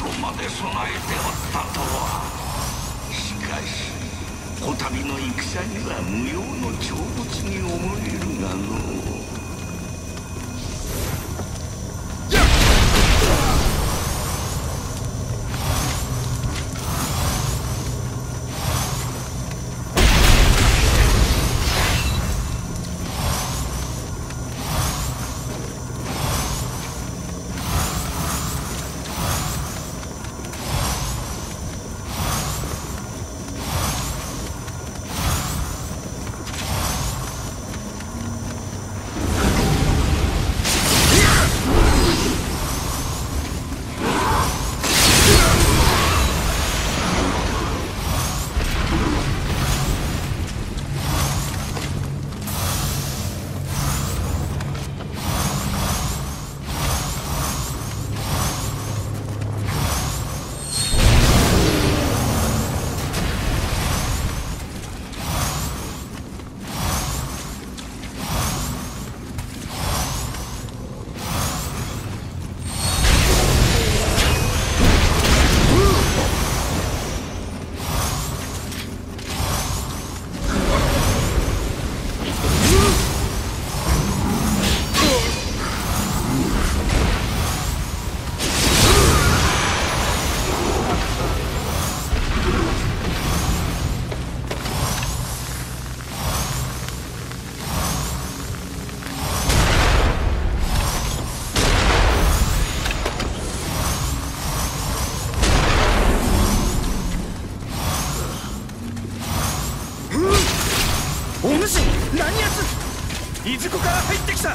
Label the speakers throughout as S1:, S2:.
S1: こまで備えておったとは。しかしこたびの戦には無用の長物に思えるがのう。
S2: いずこから入ってきた。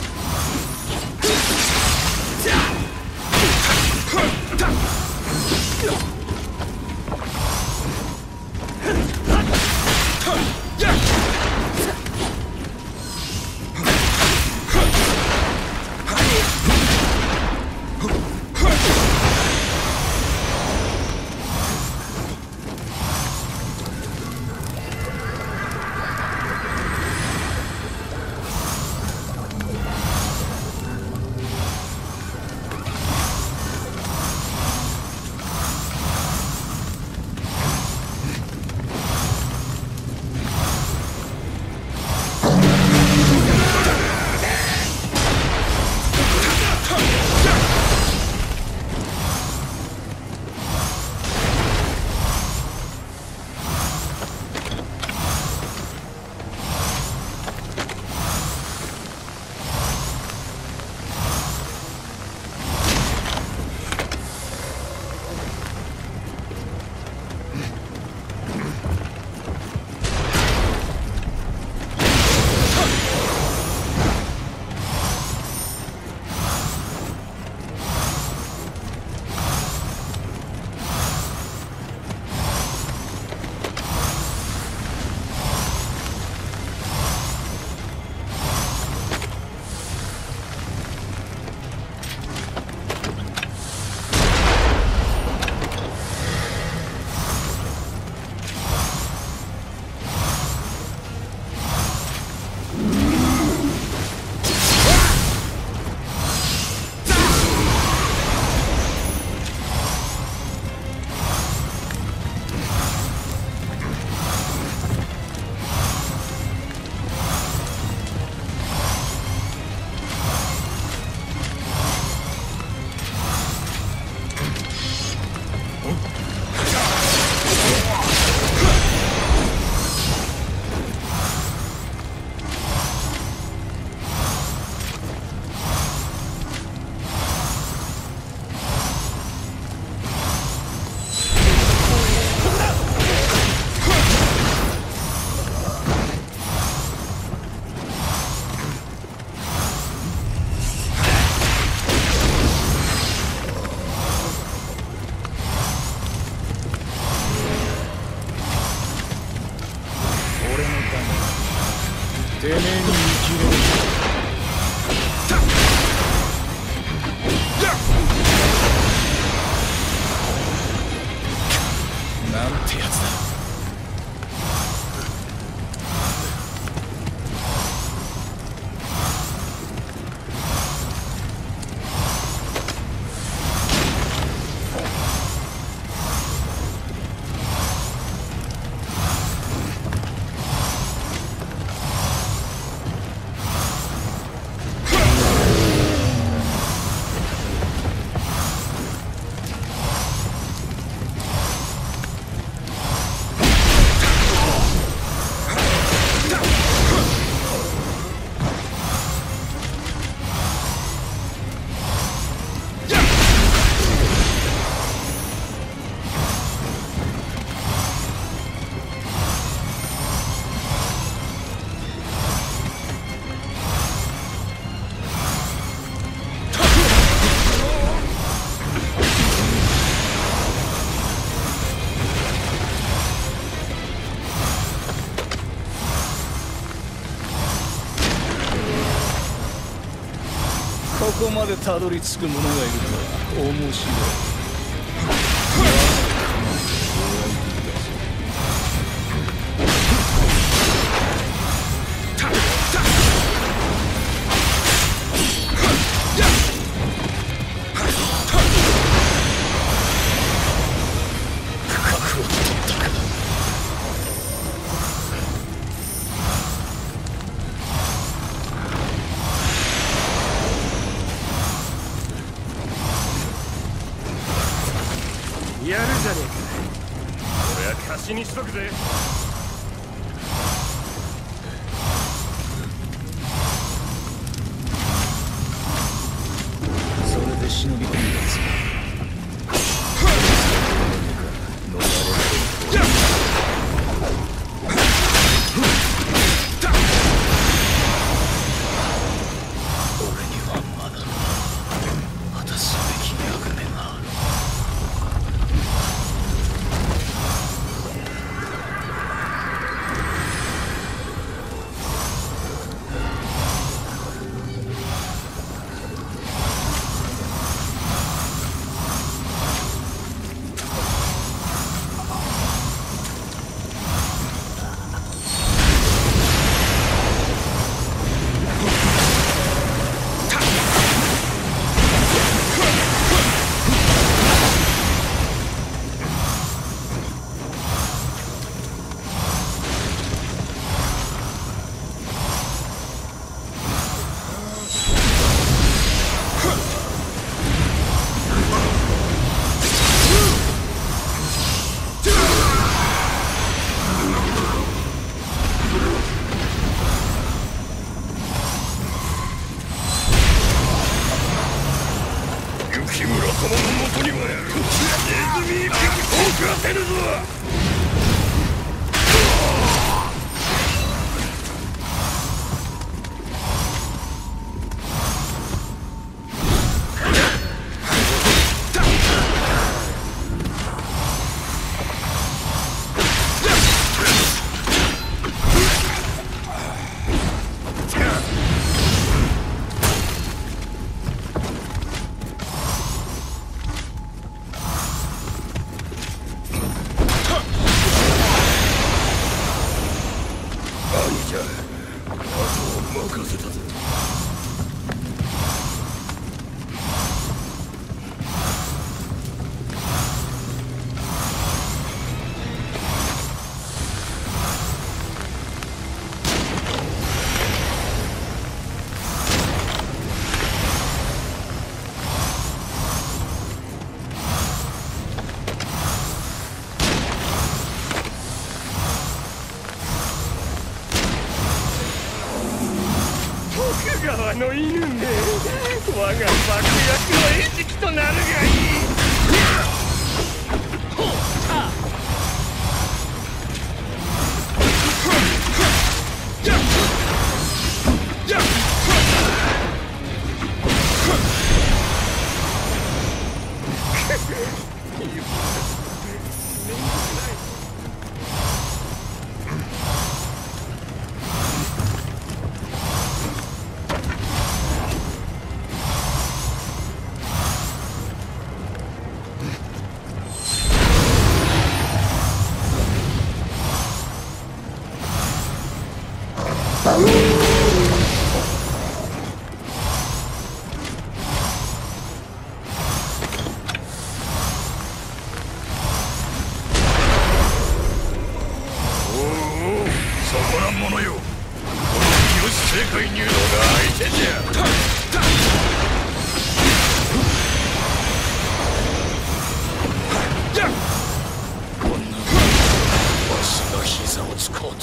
S2: てめえに生きれる。なんてやつだ。 こまでたどり着く者がいるとは面白い。
S3: やるじゃねえか。俺は貸しにしとくぜ。
S2: それで忍び込んだぞ。俺にはまだ果たすべき役目がある。
S1: 雪村様の元にはネズミ一匹多く当てるぞ。じゃあ、あとを任せたぞ。
S3: 徳川の犬め、我が爆薬の餌食となるがいい。
S1: そこらものよ、この三好正解入道が相手じゃ。こんなわしが膝をつこうと。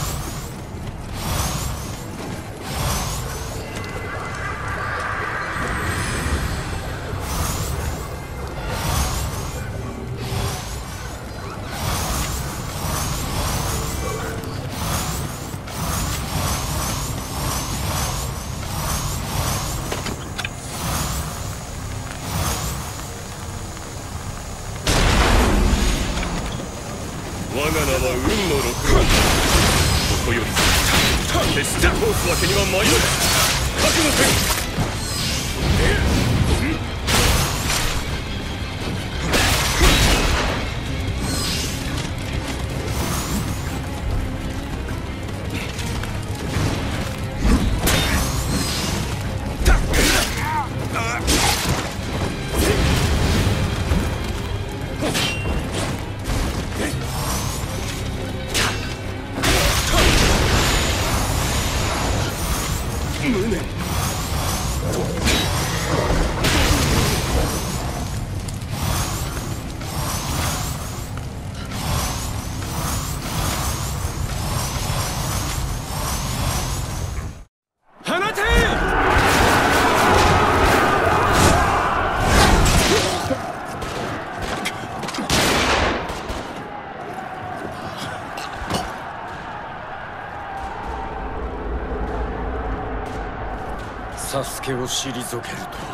S1: 我が名は運の六郎。ここより決して通すわけには参らない。覚悟せん。
S2: サスケを退けるとは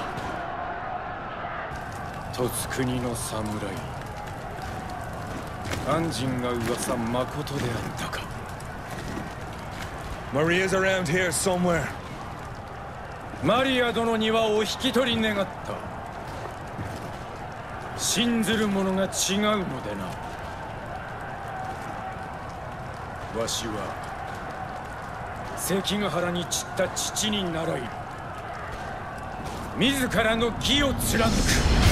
S2: 十津国の侍安心が噂まことであったか。
S3: Maria's around here somewhere.
S2: マリア殿にはお引き取り願った。信ずる者が違うのでな。わしは関ヶ原に散った父に倣い自らの義を貫く。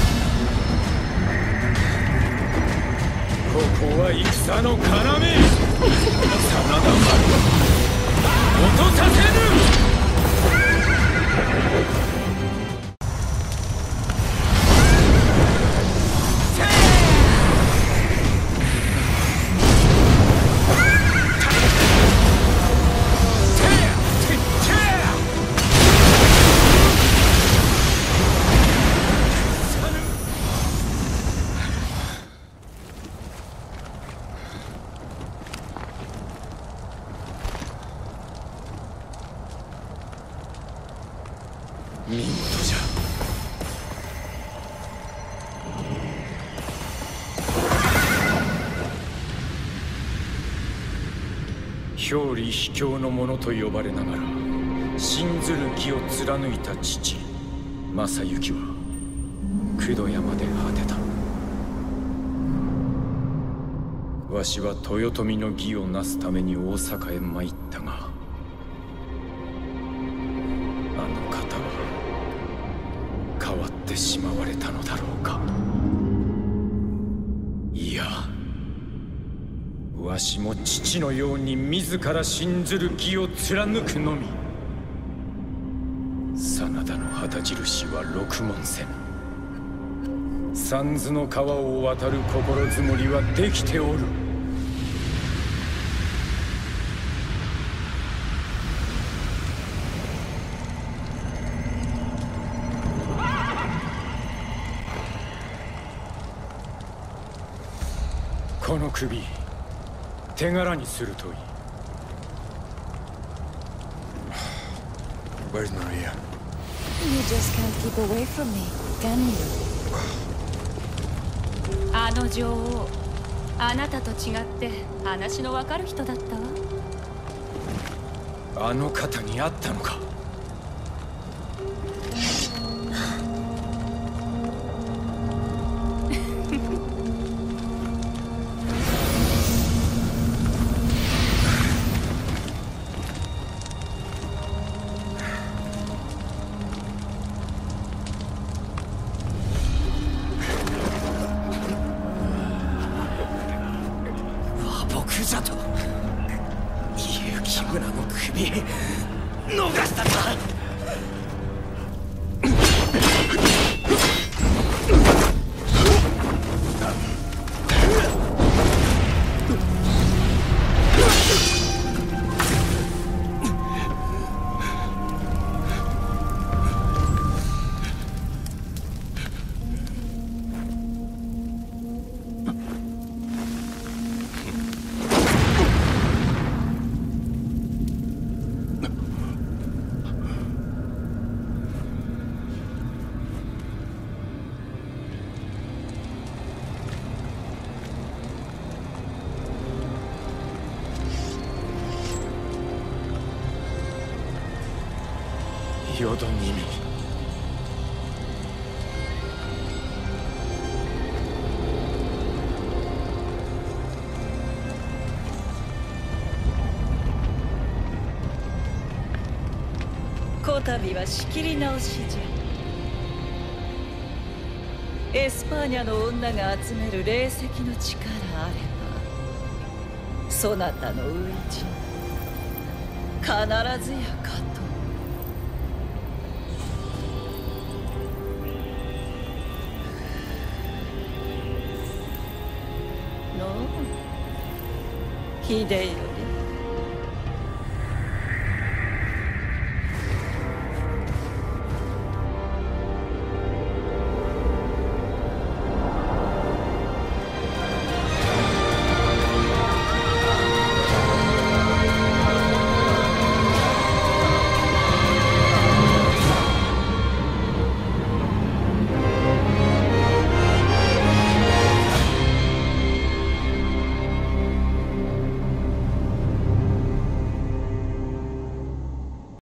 S2: ここは戦の要、真田丸落とさせぬ。見事じゃ。表裏卑怯の者と呼ばれながら信ずる義を貫いた父正行は九度山で果てた。わしは豊臣の義をなすために大阪へ参ったが、あの方は変わってしまわれたのだろうか。いや、わしも父のように自ら信ずる義を貫くのみ。真田の旗印は六文銭。三途の川を渡る心づもりはできておる。この首手柄にするといい。
S3: Where's Maria?
S4: You just can't keep away from me, can you?
S5: あの女王、あなたと違って話のわかる人だったわ。
S2: あの方に会ったのか。
S1: じゃと雪村の首逃したか。淀君、
S6: こたびは仕切り直しじゃ。エスパーニャの女が集める霊石の力あれば、そなたの初陣必ずや勝とう。のう秀頼。